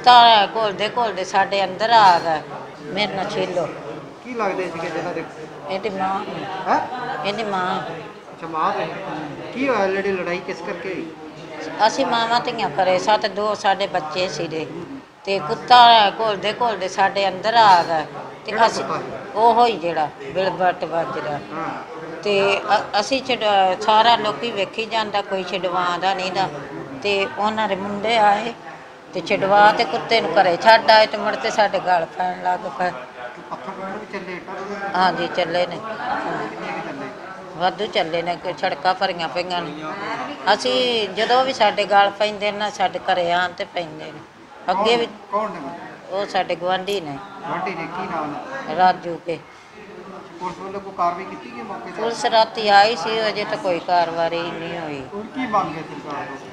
कुत्ता घोलते घोलते साढ़े अंदर आ गया मेरे नाल छेलो की लगदे सीगे जिन्हां दे ਇਹਦੀ ਮਾਂ है ਇਹਦੀ ਮਾਂ अच्छा मां दे की होया जेह्ड़ी लड़ाई किस करके हुई ਅਸੀਂ ਮਾਵਾਂ ਧੀਆਂ ਕਰੇ ਸਾ ਤੇ ਦੋ ਸਾਡੇ ਬੱਚੇ ਸੀਗੇ ਤੇ ਕੁੱਤਾ ਘੋਲਦੇ ਘੋਲਦੇ ਸਾਡੇ ਅੰਦਰ ਆ ਗਿਆ ਤੇ ਅਸੀਂ ਉਹ ਹੋਈ ਜਿਹੜਾ ਬਿਲਬਟ ਵੱਜਦਾ हाँ ਤੇ ਅਸੀਂ ਸਾਰਾ ਲੋਕੀ ਵੇਖੀ ਜਾਂਦਾ ਕੋਈ ਛਡਵਾਉਂਦਾ ਨਹੀਂ ਦਾ ਤੇ ਉਹਨਾਂ ਦੇ ਮੁੰਡੇ ਆਏ ਤੇ ਛਡਵਾ ਤੇ ਕੁੱਤੇ ਨੂੰ ਘਰੇ ਛੱਡ ਆਏ ਤੇ ਮੁੜ ਤੇ ਸਾਡੇ ਗਲ ਪੈਣ ਲੱਗ ਪਏ पत्थर पत्थर भी चले इटा ਹਾਂਜੀ ਚੱਲੇ ਨੇ कितने के चले ਵਾਧੂ ਚੱਲੇ ਨੇ ਕਿ ਸੜਕਾਂ ਭਰੀਆਂ ਪਈਆਂ ਨੇ ਅਸੀਂ ਜਦੋਂ ਵੀ ਸਾਡੇ ਗਲ ਪੈਂਦੇ ਨਾ ਸਾਡੇ ਘਰੇ ਆਣ ਤੇ ਪੈਂਦੇ ਨੇ ਅੱਗੇ ਵੀ कौन ने बंदे ਉਹ ਸਾਡੇ ਗੁਆਂਢੀ ਨੇ गुआढ़ी ने की नाम है ਰਾਜੂ ਕੇ पुलिस वालों को कार्रवाई की गई मौके पर ਪੁਲਿਸ ਰਾਤੀ ਆਈ ਸੀ ਅਜੇ ਤਾਂ ਕੋਈ ਕਾਰਵਾਈ ਨਹੀਂ ਹੋਈ उनकी मांग है सरकार को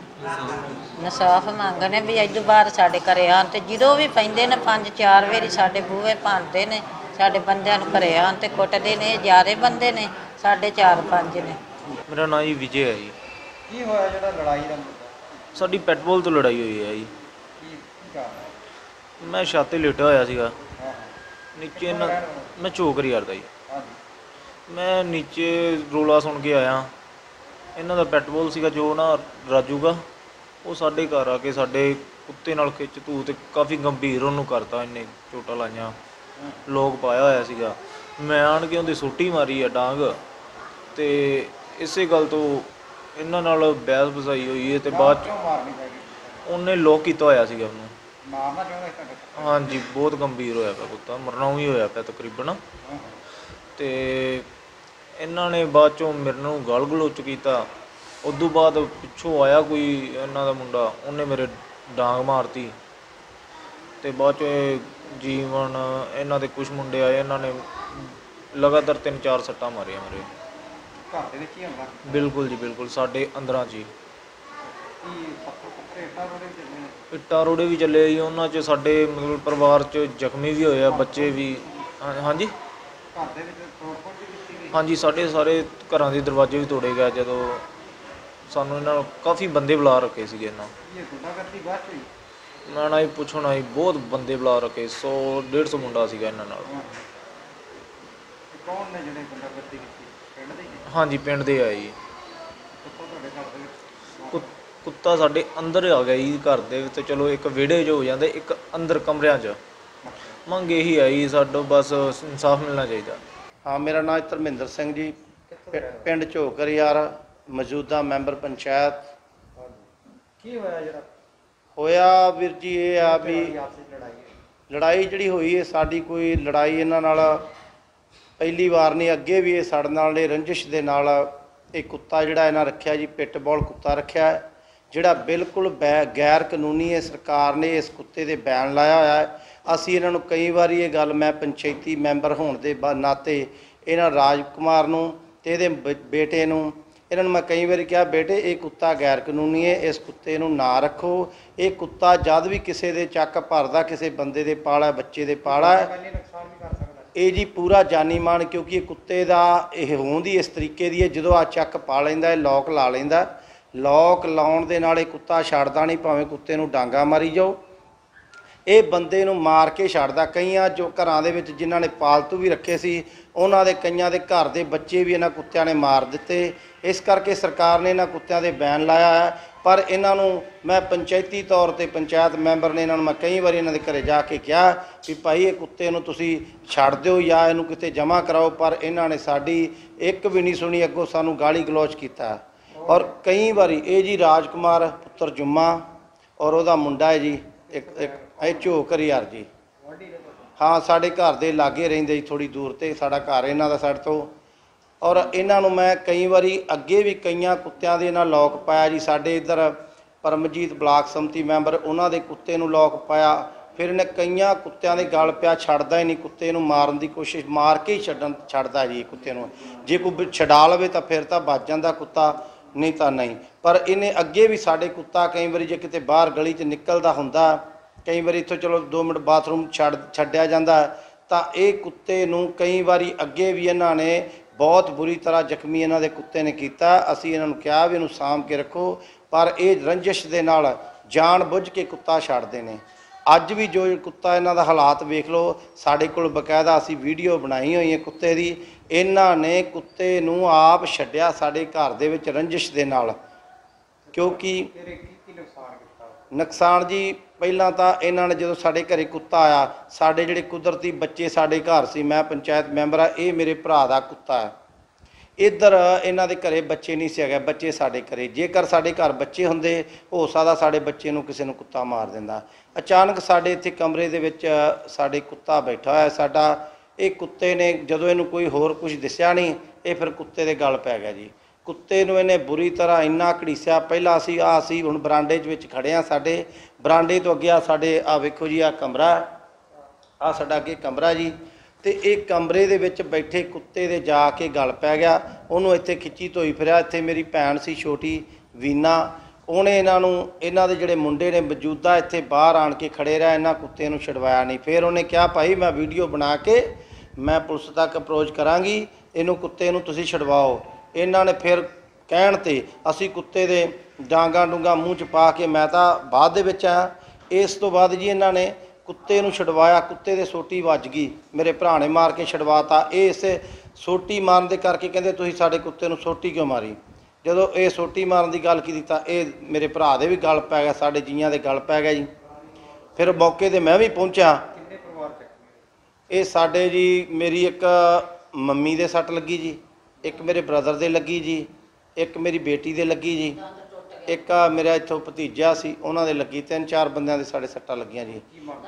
ਇਨਸਾਫ ਮੰਗਣੇ ਵੀ ਅੱਜ ਤੋਂ ਬਾਅਦ ਸਾਡੇ ਘਰੇ ਆਣ ਤੇ ਜਦੋਂ ਵੀ ਪੈਂਦੇ ਨੇ 5-4 ਵਾਰੀ ਸਾਡੇ ਬੂਹੇ ਭੰਨਦੇ ਨੇ ਸਾਡੇ ਬੰਦਿਆਂ ਨੂੰ ਘਰੇ ਆਣ ਤੇ ਕੁੱਟਦੇ ਨੇ ਜ਼ਿਆਦੇ ਬੰਦੇ ਨੇ ਸਾਡੇ 4-5 ਨੇ ਮੇਰਾ ਨਾਂ ਜੀ ਵਿਜੇ ਹੈ ਜੀ। की होया जेड़ा लड़ाई दा मुद्दा ਸਾਡੀ ਪੈਟਬੋਲ ਤੋਂ ਲੜਾਈ ਹੋਈ ਹੈ ਜੀ। की कारण ਮੈਂ ਛੱਤ 'ਤੇ ਲੇਟਿਆ ਹੋਇਆ ਸੀਗਾ हां ਨੀਚੇ ਇਹਨਾਂ ਮੈਂ ਚੋਕਰ ਯਾਰ ਦਾ ਜੀ। हां ਮੈਂ ਨੀਚੇ ਰੋਲਾ ਸੁਣ ਕੇ ਆਇਆ ਇਹਨਾਂ ਦਾ ਪੈਟਬੋਲ ਸੀਗਾ ਜੋ ਨਾ ਰਾਜੂ ਗਾ ਉਹ ਸਾਡੇ ਘਰ ਆ ਕੇ ਸਾਡੇ ਕੁੱਤੇ ਨਾਲ ਖਿੱਚ ਧੂ ਤੇ ਕਾਫੀ ਗੰਭੀਰ ਉਹਨੂੰ ਕਰਤਾ ਇਹਨੇ ਚੋਟਾਂ ਲਾਈਆਂ ਲੋਕ ਪਾਇਆ ਹੋਇਆ ਸੀਗਾ ਮੈਂ ਆਣ ਕੇ ਉਹਦੀ ਸੋਟੀ ਮਾਰੀ ਆ ਡਾਂਗ ਤੇ ਇਸੇ ਗੱਲ ਤੋਂ ਇਹਨਾਂ ਨਾਲ ਬਹਿਸ ਬਸਾਈ ਹੋਈ ਹੈ ਤੇ ਬਾਅਦ 'ਚ क्यों मारनी पड़ी ਉਹਨੇ ਲੋਕ ਕੀਤਾ ਹੋਇਆ ਸੀਗਾ ਉਹਨੂੰ मारना चाहते थे ਹਾਂਜੀ ਬਹੁਤ ਗੰਭੀਰ ਹੋਇਆ ਪਿਆ ਕੁੱਤਾ ਮਰਨਾ ਹੀ ਹੋਇਆ ਪਿਆ ਤਕਰੀਬਨ ਤੇ ਇਹਨਾਂ ਨੇ ਬਾਅਦ ਚੋਂ ਮੇਰੇ ਨੂੰ ਗਾਲ ਗਲੋਚ ਕੀਤਾ ਉਦੋਂ ਬਾਅਦ ਪਿੱਛੋਂ ਆਇਆ ਕੋਈ ਇਹਨਾਂ ਦਾ ਮੁੰਡਾ ਉਹਨੇ ਮੇਰੇ ਡਾਂਗ ਮਾਰਤੀ ਤੇ ਬਾਅਦ ਚੋਂ ਇਹ ਜੀਵਨ ਇਹਨਾਂ ਦੇ ਕੁਝ ਮੁੰਡੇ ਆਏ ਇਹਨਾਂ ਨੇ ਲਗਾਤਾਰ 3-4 ਸੱਟਾਂ ਮਾਰੀਆਂ ਮੇਰੇ घर दे विच ही हमला ਬਿਲਕੁਲ ਜੀ ਬਿਲਕੁਲ ਸਾਡੇ ਅੰਦਰਾਂ 'ਚ ਹੀ की पत्थर पत्थर इटा रोड़े चले ਇੱਟਾਂ ਰੋੜੇ ਵੀ ਚੱਲੇ ਜੀ ਉਹਨਾਂ 'ਚ ਸਾਡੇ ਮਤਲਬ ਪਰਿਵਾਰ 'ਚ ਜ਼ਖਮੀ ਵੀ ਹੋਏ ਆ ਬੱਚੇ ਵੀ ਹਾਂਜੀ घर दे विच तोड़ फोड़ भी कीती गई ਹਾਂਜੀ ਸਾਡੇ ਸਾਰੇ ਘਰਾਂ ਦੇ ਦਰਵਾਜ਼ੇ ਵੀ ਤੋੜੇ ਗਏ ਜਦੋਂ ਸਾਨੂੰ ਇਹਨਾਂ ਨੂੰ ਕਾਫੀ ਬੰਦੇ ਬੁਲਾ ਰੱਖੇ ਸੀਗੇ ਇਹਨਾਂ ये गुंडागर्दी बात हुई ਮੈਂ ਨਾ ਹੀ ਪੁੱਛਣਾ ਹੀ ਬਹੁਤ ਬੰਦੇ ਬੁਲਾ ਰੱਖੇ 100-150 ਮੁੰਡਾ ਸੀਗਾ ਇਹਨਾਂ ਨਾਲ कौन ने जेड़े गुंडागर्दी कीती पिंड दे ही? ਹਾਂਜੀ ਪਿੰਡ ਦੇ ਆਏ ਜੀ कित्थों तुहाडे घर दे विच ਕੁ- ਕੁੱਤਾ ਸਾਡੇ ਅੰਦਰ ਆ ਗਿਆ ਜੀ ਘਰ ਦੇ ਵਿੱਚ ਚਲੋ ਇੱਕ ਵਿਹੜੇ 'ਚ ਹੋ ਜਾਂਦਾ ਇੱਕ ਅੰਦਰ ਕਮਰਿਆਂ 'ਚ ਮੰਗ ਇਹੀ ਆਈ ਸਾਡਾ ਬਸ ਇਨਸਾਫ ਮਿਲਣਾ ਚਾਹੀਦਾ ਹਾਂ ਮੇਰਾ ਨਾਮ ਧਰਮਿੰਦਰ ਸਿੰਘ ਜੀ ਪਿੰਡ ਝੋਕਰ ਯਾਰ ਮੌਜੂਦਾ ਮੈਂਬਰ ਪੰਚਾਇਤ की होया जेड़ा ਹੋਇਆ ਵੀਰ ਜੀ ਇਹ ਆ ਵੀ आपसी लड़ाई है ਲੜਾਈ ਜਿਹੜੀ ਹੋਈ ਹੈ ਸਾਡੀ ਕੋਈ ਲੜਾਈ ਇਹਨਾਂ ਨਾਲ ਪਹਿਲੀ ਵਾਰ ਨਹੀਂ ਅੱਗੇ ਵੀ ਇਹ ਸਾਡੇ ਨਾਲ ਇਹ ਰੰਜਿਸ਼ ਦੇ ਨਾਲ ਇਹ ਕੁੱਤਾ ਜਿਹੜਾ ਇਹਨਾਂ ਰੱਖਿਆ ਜੀ ਪਿਟਬੁਲ ਕੁੱਤਾ ਰੱਖਿਆ ਹੈ ਜਿਹੜਾ ਬਿਲਕੁਲ ਗੈਰ ਕਾਨੂੰਨੀ ਹੈ ਸਰਕਾਰ ਨੇ ਇਸ ਕੁੱਤੇ ਦੇ ਬੈਨ ਲਾਇਆ ਹੋਇਆ ਹੈ ਅਸੀਂ ਇਹਨਾਂ ਨੂੰ ਕਈ ਵਾਰੀ ਇਹ ਗੱਲ ਮੈਂ ਪੰਚਾਇਤੀ ਮੈਂਬਰ ਹੋਣ ਦੇ ਨਾਤੇ ਇਹਨਾਂ ਰਾਜ ਕੁਮਾਰ ਨੂੰ ਤੇ ਇਹਦੇ ਬੇਟੇ ਨੂੰ ਇਹਨਾਂ ਨੂੰ ਮੈਂ ਕਈ ਵਾਰੀ ਕਿਹਾ ਬੇਟੇ ਇਹ ਕੁੱਤਾ ਗੈਰ ਕਾਨੂੰਨੀ ਹੈ ਇਸ ਕੁੱਤੇ ਨੂੰ ਨਾ ਰੱਖੋ ਇਹ ਕੁੱਤਾ ਜਦ ਵੀ ਕਿਸੇ ਦੇ ਚੱਕ ਭਰਦਾ ਕਿਸੇ ਬੰਦੇ ਦੇ ਪਾਲਾ ਬੱਚੇ ਦੇ ਪਾਲਾ नुकसान भी कर सकता ਇਹ ਜੀ ਪੂਰਾ ਜਾਨੀ ਮਾਨ ਕਿਉਂਕਿ ਇਹ ਕੁੱਤੇ ਦਾ ਇਹ ਹੋਂਦ ਹੀ ਇਸ ਤਰੀਕੇ ਦੀ ਹੈ ਜਦੋਂ ਆ ਚੱਕ ਪਾ ਲੈਂਦਾ ਇਹ ਲੋਕ ਲਾ ਲੈਂਦਾ ਲੋਕ ਲਾਉਣ ਦੇ ਨਾਲ ਇਹ ਕੁੱਤਾ ਛੱਡਦਾ ਨਹੀਂ ਭਾਵੇਂ ਕੁੱਤੇ ਨੂੰ ਡਾਂਗਾ ਮਾਰੀ ਜਾਓ ਇਹ ਬੰਦੇ ਨੂੰ ਮਾਰ ਕੇ ਛੱਡਦਾ ਕਈਆਂ ਜੋ ਘਰਾਂ ਦੇ ਵਿੱਚ ਜਿਨ੍ਹਾਂ ਨੇ ਪਾਲਤੂ ਵੀ ਰੱਖੇ ਸੀ ਉਹਨਾਂ ਦੇ ਕਈਆਂ ਦੇ ਘਰ ਦੇ ਬੱਚੇ ਵੀ ਇਹਨਾਂ ਕੁੱਤਿਆਂ ਨੇ ਮਾਰ ਦਿੱਤੇ ਇਸ ਕਰਕੇ ਸਰਕਾਰ ਨੇ ਇਹਨਾਂ ਕੁੱਤਿਆਂ ਦੇ ਬੈਨ ਲਾਇਆ ਹੈ ਪਰ ਇਹਨਾਂ ਨੂੰ ਮੈਂ ਪੰਚਾਇਤੀ ਤੌਰ ਤੇ ਪੰਚਾਇਤ ਮੈਂਬਰ ਨੇ ਇਹਨਾਂ ਨੂੰ ਮੈਂ ਕਈ ਵਾਰੀ ਇਹਨਾਂ ਦੇ ਘਰੇ ਜਾ ਕੇ ਕਿਹਾ ਵੀ ਭਾਈ ਇਹ ਕੁੱਤੇ ਨੂੰ ਤੁਸੀਂ ਛੱਡ ਦਿਓ ਜਾਂ ਇਹਨੂੰ ਕਿਤੇ ਜਮ੍ਹਾਂ ਕਰਾਓ ਪਰ ਇਹਨਾਂ ਨੇ ਸਾਡੀ ਇੱਕ ਵੀ ਨਹੀਂ ਸੁਣੀ ਅੱਗੋਂ ਸਾਨੂੰ ਗਾਲੀ ਗਲੋਚ ਕੀਤਾ ਔਰ ਕਈ ਵਾਰੀ ਇਹ ਜੀ ਰਾਜਕੁਮਾਰ ਪੁੱਤਰ ਜੁੰਮਾ ਔਰ ਉਹਦਾ ਮੁੰਡਾ ਹੈ ਜੀ ਇੱਕ ਇਹ ਝੋਕਰ ਯਾਰ ਜੀ ਹਾਂ ਸਾਡੇ ਘਰ ਦੇ ਲਾਗੇ ਰਹਿੰਦੇ ਜੀ ਥੋੜੀ ਦੂਰ ਤੇ ਸਾਡਾ ਘਰ ਇਹਨਾਂ ਦਾ ਸਾਡੇ ਤੋਂ ਔਰ ਇਹਨਾਂ ਨੂੰ ਮੈਂ ਕਈ ਵਾਰੀ ਅੱਗੇ ਵੀ ਕਈਆਂ ਕੁੱਤਿਆਂ ਦੇ ਨਾਲ ਲੋਕ ਪਾਇਆ ਜੀ ਸਾਡੇ ਇੱਧਰ ਪਰਮਜੀਤ ਬਲਾਕ ਸੰਮਤੀ ਮੈਂਬਰ ਉਹਨਾਂ ਦੇ ਕੁੱਤੇ ਨੂੰ ਲੋਕ ਪਾਇਆ ਫਿਰ ਇਹਨੇ ਕਈਆਂ ਕੁੱਤਿਆਂ ਦੇ ਗਲ ਪਿਆ ਛੱਡਦਾ ਹੀ ਨਹੀਂ ਕੁੱਤੇ ਨੂੰ ਮਾਰਨ ਦੀ ਕੋਸ਼ਿਸ਼ ਮਾਰ ਕੇ ਹੀ ਛੱਡਦਾ ਜੀ ਕੁੱਤੇ ਨੂੰ ਜੇ ਕੋਈ ਛਡਾ ਲਵੇ ਤਾਂ ਫਿਰ ਤਾਂ ਬਚ ਜਾਂਦਾ ਕੁੱਤਾ ਨਹੀਂ ਤਾਂ ਨਹੀਂ ਪਰ ਇਹਨੇ ਅੱਗੇ ਵੀ ਸਾਡੇ ਕੁੱਤਾ ਕਈ ਵਾਰੀ ਜੇ ਕਿਤੇ ਬਾਹਰ ਗਲੀ 'ਚ ਨਿਕਲਦਾ ਹੁੰਦਾ ਕਈ ਵਾਰੀ ਇੱਥੋਂ ਚਲੋ 2 ਮਿੰਟ ਬਾਥਰੂਮ ਛੱਡਿਆ ਜਾਂਦਾ ਤਾਂ ਇਹ ਕੁੱਤੇ ਨੂੰ ਕਈ ਵਾਰੀ ਅੱਗੇ ਵੀ ਇਹਨਾਂ ਨੇ ਬਹੁਤ ਬੁਰੀ ਤਰ੍ਹਾਂ ਜ਼ਖਮੀ ਇਹਨਾਂ ਦੇ ਕੁੱਤੇ ਨੇ ਕੀਤਾ ਅਸੀਂ ਇਹਨਾਂ ਨੂੰ ਕਿਹਾ ਵੀ ਇਹਨੂੰ ਸਾਂਭ ਕੇ ਰੱਖੋ ਪਰ ਇਹ ਰੰਜਿਸ਼ ਦੇ ਨਾਲ ਜਾਣ ਬੁੱਝ ਕੇ ਕੁੱਤਾ ਛੱਡਦੇ ਨੇ ਅੱਜ ਵੀ ਜੋ ਕੁੱਤਾ ਇਹਨਾਂ ਦਾ ਹਾਲਾਤ ਵੇਖ ਲਓ, ਸਾਡੇ ਕੋਲ ਬਕਾਇਦਾ ਅਸੀਂ ਵੀਡੀਓ ਬਣਾਈ ਹੋਈ ਹੈ ਕੁੱਤੇ ਦੀ। ਇਹਨਾਂ ਨੇ ਕੁੱਤੇ ਨੂੰ ਆਪ ਛੱਡਿਆ ਸਾਡੇ ਘਰ ਦੇ ਵਿੱਚ ਰੰਜਿਸ਼ ਦੇ ਨਾਲ, ਕਿਉਂਕਿ ਕੀ ਨੁਕਸਾਨ ਕੀਤਾ? ਨੁਕਸਾਨ ਜੀ ਪਹਿਲਾਂ ਤਾਂ ਇਹਨਾਂ ਨੇ ਜਦੋਂ ਸਾਡੇ ਘਰੇ ਕੁੱਤਾ ਆਇਆ, ਸਾਡੇ ਜਿਹੜੇ ਕੁਦਰਤੀ ਬੱਚੇ ਸਾਡੇ ਘਰ ਸੀ, ਮੈਂ ਪੰਚਾਇਤ ਮੈਂਬਰ ਆ, ਇਹ ਮੇਰੇ ਭਰਾ ਦਾ ਕੁੱਤਾ ਹੈ। ਇੱਧਰ ਇਹਨਾਂ ਦੇ ਘਰੇ ਬੱਚੇ ਨਹੀਂ ਸੀ ਹੈਗੇ, ਬੱਚੇ ਸਾਡੇ ਘਰੇ। ਜੇਕਰ ਸਾਡੇ ਘਰ ਬੱਚੇ ਹੁੰਦੇ, ਹੋ ਸਕਦਾ ਸਾਡੇ ਬੱਚੇ ਨੂੰ ਕਿਸੇ ਨੂੰ ਕੁੱਤਾ ਮਾਰ ਦਿੰਦਾ। ਅਚਾਨਕ ਸਾਡੇ ਇੱਥੇ ਕਮਰੇ ਦੇ ਵਿੱਚ ਸਾਡੇ ਕੁੱਤਾ ਬੈਠਾ ਹੋਇਆ ਸਾਡਾ। ਇਹ ਕੁੱਤੇ ਨੇ ਜਦੋਂ ਇਹਨੂੰ ਕੋਈ ਹੋਰ ਕੁਝ ਦਿਸਿਆ ਨਹੀਂ, ਇਹ ਫਿਰ ਕੁੱਤੇ ਦੇ ਗਲ ਪੈ ਗਿਆ ਜੀ। ਕੁੱਤੇ ਨੂੰ ਇਹਨੇ ਬੁਰੀ ਤਰ੍ਹਾਂ ਇੰਨਾ ਘੜੀਸਿਆ। ਪਹਿਲਾਂ ਅਸੀਂ ਹੁਣ ਬਰਾਂਡੇ ਵਿੱਚ ਖੜੇ ਹਾਂ, ਸਾਡੇ ਬਰਾਂਡੇ ਤੋਂ ਅੱਗੇ ਸਾਡੇ ਵੇਖੋ ਜੀ, ਕਮਰਾ, ਸਾਡਾ ਅੱਗੇ ਕਮਰਾ ਜੀ। ਤੇ ਇਹ ਕਮਰੇ ਦੇ ਵਿੱਚ ਬੈਠੇ ਕੁੱਤੇ ਦੇ ਜਾ ਕੇ ਗਲ ਪੈ ਗਿਆ। ਉਹਨੂੰ ਇੱਥੇ ਖਿੱਚੀ ਧੋਈ ਫਿਰਿਆ। ਇੱਥੇ ਮੇਰੀ ਭੈਣ ਸੀ ਛੋਟੀ ਵੀਨਾ, ਉਹਨੇ ਇਹਨਾਂ ਦੇ ਜਿਹੜੇ ਮੁੰਡੇ ਨੇ ਮੌਜੂਦਾ ਇੱਥੇ ਬਾਹਰ ਆਣ ਕੇ ਖੜੇ ਰਿਹਾ, ਇਹਨਾਂ ਕੁੱਤੇ ਨੂੰ ਛਡਵਾਇਆ ਨਹੀਂ। ਫਿਰ ਉਹਨੇ ਕਿਹਾ ਭਾਈ ਮੈਂ ਵੀਡੀਓ ਬਣਾ ਕੇ ਮੈਂ ਪੁਲਿਸ ਤੱਕ ਅਪਰੋਚ ਕਰਾਂਗੀ, ਇਹਨੂੰ ਕੁੱਤੇ ਨੂੰ ਤੁਸੀਂ ਛਡਵਾਓ। ਇਹਨਾਂ ਨੇ ਫਿਰ ਕਹਿਣ ਤੇ ਅਸੀਂ ਕੁੱਤੇ ਦੇ ਡਾਂਗਾ ਡੂੰਗਾ ਮੂੰਹ 'ਚ ਪਾ ਕੇ, ਮੈਂ ਤਾਂ ਬਾਅਦ ਦੇ ਵਿੱਚ ਆਇਆ। ਇਸ ਤੋਂ ਬਾਅਦ ਜੀ ਇਹਨਾਂ ਨੇ ਕੁੱਤੇ ਨੂੰ ਛਡਵਾਇਆ। ਕੁੱਤੇ ਦੇ ਸੋਟੀ ਵੱਜ ਗਈ, ਮੇਰੇ ਭਰਾ ਨੇ ਮਾਰ ਕੇ ਛਡਵਾਤਾ। ਇਹ ਇਸੇ ਸੋਟੀ ਮਾਰਨ ਦੇ ਕਰਕੇ ਕਹਿੰਦੇ ਤੁਸੀਂ ਸਾਡੇ ਕੁੱਤੇ ਨੂੰ ਸੋਟੀ ਕਿਉਂ ਮਾਰੀ। ਜਦੋਂ ਇਹ ਸੋਟੀ ਮਾਰਨ ਦੀ ਗੱਲ ਕੀਤੀ ਤਾਂ ਇਹ ਮੇਰੇ ਭਰਾ ਦੇ ਵੀ ਗਲ ਪੈ ਗਿਆ, ਸਾਡੇ ਜੀਆਂ ਦੇ ਗਲ ਪੈ ਗਿਆ ਜੀ। ਫਿਰ ਮੌਕੇ 'ਤੇ ਮੈਂ ਵੀ ਪਹੁੰਚਿਆ। ਕਿੰਨੇ ਪਰਿਵਾਰ ਚੱਕੇ? ਇਹ ਸਾਡੇ ਜੀ, ਮੇਰੀ ਇੱਕ ਮੰਮੀ ਦੇ ਸੱਟ ਲੱਗੀ ਜੀ, ਇੱਕ ਮੇਰੇ ਬ੍ਰਦਰ ਦੇ ਲੱਗੀ ਜੀ, ਇੱਕ ਮੇਰੀ ਬੇਟੀ ਦੇ ਲੱਗੀ ਜੀ, ਇੱਕ ਮੇਰਾ ਇੱਥੋਂ ਭਤੀਜਾ ਸੀ ਉਹਨਾਂ ਦੇ ਲੱਗੀ। 3-4 ਬੰਦਿਆਂ ਦੇ ਸਾਡੇ ਸੱਟਾਂ ਲੱਗੀਆਂ ਜੀ।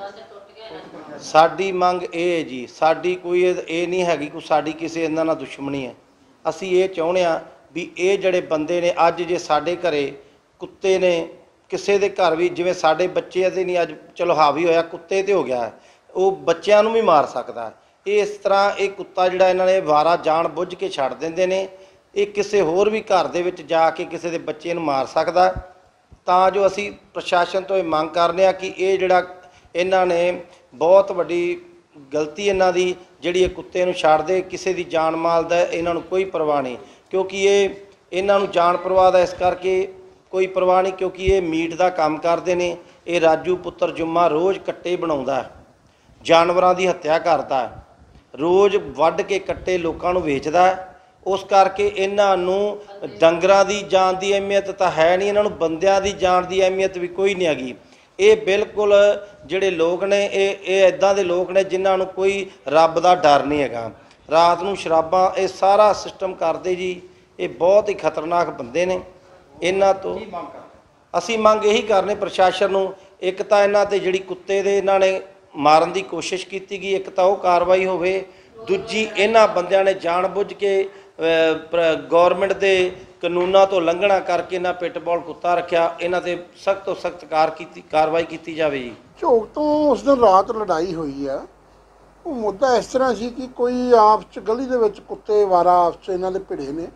ਸਾਡੀ ਮੰਗ ਇਹ ਹੈ ਜੀ, ਸਾਡੀ ਕੋਈ ਇਹ ਨਹੀਂ ਹੈਗੀ ਕੋਈ ਸਾਡੀ ਕਿਸੇ ਇਹਨਾਂ ਨਾਲ ਦੁਸ਼ਮਣੀ ਹੈ। ਅਸੀਂ ਇਹ ਚਾਹੁੰਦੇ ਹਾਂ ਵੀ ਇਹ ਜਿਹੜੇ ਬੰਦੇ ਨੇ, ਅੱਜ ਜੇ ਸਾਡੇ ਘਰੇ ਕੁੱਤੇ ਨੇ, ਕਿਸੇ ਦੇ ਘਰ ਵੀ ਜਿਵੇਂ ਸਾਡੇ ਬੱਚੇ ਤੇ ਨਹੀਂ ਅੱਜ ਚਲੋ ਹਾਵੀ ਹੋਇਆ, ਕੁੱਤੇ ਤੇ ਹੋ ਗਿਆ, ਉਹ ਬੱਚਿਆਂ ਨੂੰ ਵੀ ਮਾਰ ਸਕਦਾ। ਇਸ ਤਰ੍ਹਾਂ ਇਹ ਕੁੱਤਾ ਜਿਹੜਾ ਇਹਨਾਂ ਨੇ ਵਾਰਾ ਜਾਣ ਬੁੱਝ ਕੇ ਛੱਡ ਦਿੰਦੇ ਨੇ। ਇਹ ਕਿਸੇ ਹੋਰ ਵੀ ਘਰ ਦੇ ਵਿੱਚ ਜਾ ਕੇ ਕਿਸੇ ਦੇ ਬੱਚੇ ਨੂੰ ਮਾਰ ਸਕਦਾ। ਤਾਂ ਜੋ ਅਸੀਂ ਪ੍ਰਸ਼ਾਸਨ ਤੋਂ ਇਹ ਮੰਗ ਕਰਦੇ ਹਾਂ ਕਿ ਇਹ ਜਿਹੜਾ ਇਹਨਾਂ ਨੇ ਬਹੁਤ ਵੱਡੀ ਗਲਤੀ ਇਹਨਾਂ ਦੀ, ਜਿਹੜੀ ਇਹ ਕੁੱਤੇ ਨੂੰ ਛੱਡ ਦੇ। ਕਿਸੇ ਦੀ ਜਾਨ ਮਾਲ ਦਾ ਇਹਨਾਂ ਨੂੰ ਕੋਈ ਪਰਵਾਹ ਨਹੀਂ, ਕਿਉਂਕਿ ਇਹਨਾਂ ਨੂੰ ਜਾਨ ਪਰਵਾਹ ਦਾ ਇਸ ਕਰਕੇ ਕੋਈ ਪਰਵਾਹ ਨਹੀਂ ਕਿਉਂਕਿ ਇਹ ਮੀਟ ਦਾ ਕੰਮ ਕਰਦੇ ਨੇ। ਇਹ ਰਾਜੂ ਪੁੱਤਰ ਜੁੰਮਾ ਰੋਜ਼ ਕੱਟੇ ਬਣਾਉਂਦਾ, ਜਾਨਵਰਾਂ ਦੀ ਹੱਤਿਆ ਕਰਦਾ, ਰੋਜ਼ ਵੱਢ ਕੇ ਕੱਟੇ ਲੋਕਾਂ ਨੂੰ ਵੇਚਦਾ। ਉਸ ਕਰਕੇ ਇਹਨਾਂ ਨੂੰ ਡੰਗਰਾਂ ਦੀ ਜਾਨ ਦੀ ਅਹਿਮੀਅਤ ਤਾਂ ਹੈ ਨਹੀਂ, ਇਹਨਾਂ ਨੂੰ ਬੰਦਿਆਂ ਦੀ ਜਾਨ ਦੀ ਅਹਿਮੀਅਤ ਵੀ ਕੋਈ ਨਹੀਂ ਹੈਗੀ। ਇਹ ਬਿਲਕੁਲ ਜਿਹੜੇ ਲੋਕ ਨੇ ਇਹ ਇੱਦਾਂ ਦੇ ਲੋਕ ਨੇ ਜਿਨ੍ਹਾਂ ਨੂੰ ਕੋਈ ਰੱਬ ਦਾ ਡਰ ਨਹੀਂ ਹੈਗਾ। ਰਾਤ ਨੂੰ ਸ਼ਰਾਬਾਂ ਇਹ ਸਾਰਾ ਸਿਸਟਮ ਕਰਦੇ ਜੀ। ਇਹ ਬਹੁਤ ਹੀ ਖਤਰਨਾਕ ਬੰਦੇ ਨੇ। ਇਹਨਾਂ ਤੋਂ ਅਸੀਂ ਮੰਗ ਇਹੀ ਕਰਨੇ ਪ੍ਰਸ਼ਾਸਨ ਨੂੰ, ਇੱਕ ਤਾਂ ਇਹਨਾਂ ਤੇ ਜਿਹੜੀ ਕੁੱਤੇ ਦੇ ਇਹਨਾਂ ਨੇ ਮਾਰਨ ਦੀ ਕੋਸ਼ਿਸ਼ ਕੀਤੀ ਗਈ, ਇੱਕ ਤਾਂ ਉਹ ਕਾਰਵਾਈ ਹੋਵੇ। ਦੂਜੀ, ਇਹਨਾਂ ਬੰਦਿਆਂ ਨੇ ਜਾਣ ਬੁੱਝ ਕੇ ਗੌਰਮੈਂਟ ਦੇ ਕਾਨੂੰਨਾਂ ਤੋਂ ਲੰਘਣਾ ਕਰਕੇ ਇਹਨਾਂ ਪਿਟਬੁਲ ਕੁੱਤਾ ਰੱਖਿਆ। ਇਹਨਾਂ ਤੇ ਸਖਤ ਤੋਂ ਸਖਤ ਕਾਰਵਾਈ ਕੀਤੀ ਜਾਵੇ ਜੀ। ਝੋਕ ਤੋਂ ਉਸ ਦਿਨ ਰਾਤ ਲੜਾਈ ਹੋਈ ਆ। ਉਹ ਮੁੱਦਾ ਇਸ ਤਰ੍ਹਾਂ ਸੀ ਕਿ ਕੋਈ ਆਪਸ 'ਚ ਗਲੀ ਦੇ ਵਿੱਚ ਕੁੱਤੇ ਵਾਰਾ ਆਪਸ 'ਚ ਇਹਨਾਂ ਦੇ ਭਿੜੇ ਨੇ।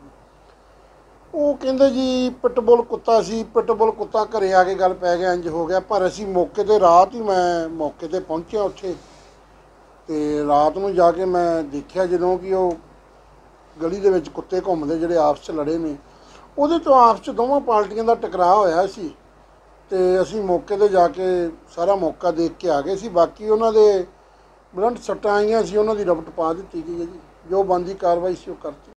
ਉਹ ਕਹਿੰਦੇ ਜੀ ਪਿਟਬੁਲ ਕੁੱਤਾ ਸੀ, ਪਿਟਬੁਲ ਕੁੱਤਾ ਘਰੇ ਆ ਕੇ ਗੱਲ ਪੈ ਗਿਆ, ਇੰਜ ਹੋ ਗਿਆ। ਪਰ ਅਸੀਂ ਮੌਕੇ 'ਤੇ ਰਾਤ ਹੀ ਮੈਂ ਮੌਕੇ 'ਤੇ ਪਹੁੰਚਿਆ ਉੱਥੇ, ਅਤੇ ਰਾਤ ਨੂੰ ਜਾ ਕੇ ਮੈਂ ਦੇਖਿਆ ਜਦੋਂ ਕਿ ਉਹ ਗਲੀ ਦੇ ਵਿੱਚ ਕੁੱਤੇ ਘੁੰਮਦੇ ਜਿਹੜੇ ਆਪਸ 'ਚ ਲੜੇ ਨੇ, ਉਹਦੇ ਤੋਂ ਆਪਸ 'ਚ ਦੋਵਾਂ ਪਾਰਟੀਆਂ ਦਾ ਟਕਰਾਅ ਹੋਇਆ ਸੀ। ਅਤੇ ਅਸੀਂ ਮੌਕੇ 'ਤੇ ਜਾ ਕੇ ਸਾਰਾ ਮੌਕਾ ਦੇਖ ਕੇ ਆ ਗਏ ਸੀ। ਬਾਕੀ ਉਹਨਾਂ ਦੇ ਬਲੰਟ ਸੱਟਾਂ ਆਈਆਂ ਸੀ, ਉਹਨਾਂ ਦੀ ਰਪਟ ਪਾ ਦਿੱਤੀ ਗਈ ਹੈ ਜੀ। ਜੋ ਬਣਦੀ ਕਾਰਵਾਈ ਸੀ ਉਹ ਕਰਤੀ।